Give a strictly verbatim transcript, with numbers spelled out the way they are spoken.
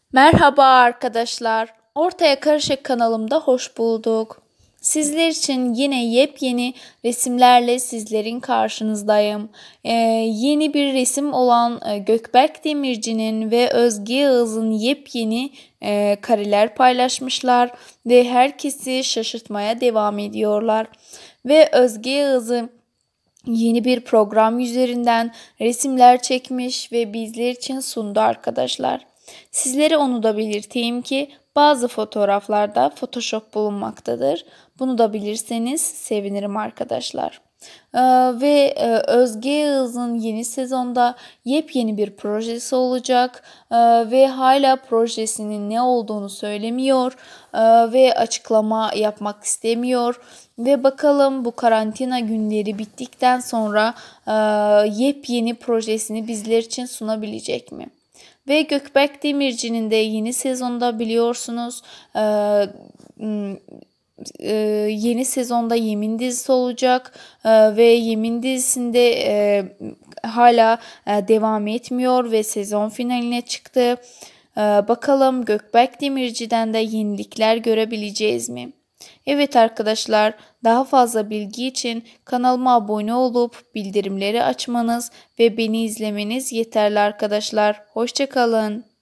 Merhaba arkadaşlar. Ortaya Karışık kanalımda hoş bulduk. Sizler için yine yepyeni resimlerle sizlerin karşınızdayım. Ee, yeni bir resim olan e, Gökberk Demirci'nin ve Özge Yağız'ın yepyeni e, kareler paylaşmışlar ve herkesi şaşırtmaya devam ediyorlar. Ve Özge Yağız'ı yeni bir program üzerinden resimler çekmiş ve bizler için sundu arkadaşlar. Sizlere onu da belirteyim ki bazı fotoğraflarda Photoshop bulunmaktadır. Bunu da bilirseniz sevinirim arkadaşlar. Ee, ve e, Özge Yağız'ın yeni sezonda yepyeni bir projesi olacak Ee, ve hala projesinin ne olduğunu söylemiyor Ee, ve açıklama yapmak istemiyor. Ve bakalım bu karantina günleri bittikten sonra e, yepyeni projesini bizler için sunabilecek mi? Ve Gökberk Demirci'nin de yeni sezonda biliyorsunuz e, e, yeni sezonda Yemin dizisi olacak e, ve Yemin dizisinde e, hala e, devam etmiyor ve sezon finaline çıktı. E, bakalım Gökberk Demirci'den de yenilikler görebileceğiz mi? Evet arkadaşlar, daha fazla bilgi için kanalıma abone olup bildirimleri açmanız ve beni izlemeniz yeterli arkadaşlar. Hoşça kalın.